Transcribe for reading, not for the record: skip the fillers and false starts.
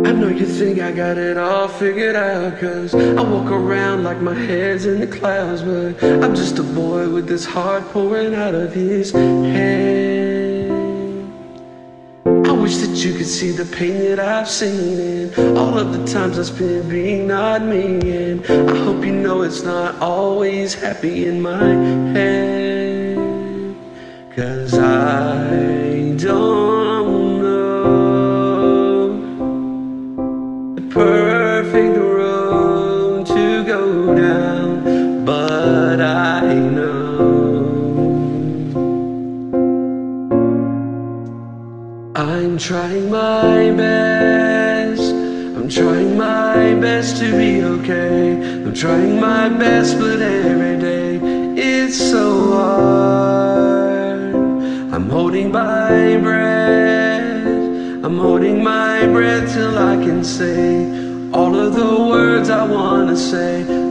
I know you think I got it all figured out, 'cause I walk around like my head's in the clouds. But I'm just a boy with this heart pouring out of his head. I wish that you could see the pain that I've seen, and all of the times I spent being not me. And I hope you know it's not always happy in my head, 'cause I don't know the perfect road to go down, but I know I'm trying my best. I'm trying my best to be okay. I'm trying my best, but every day it's so hard. I'm holding my breath. I'm holding my breath till I can say all of the words I wanna say.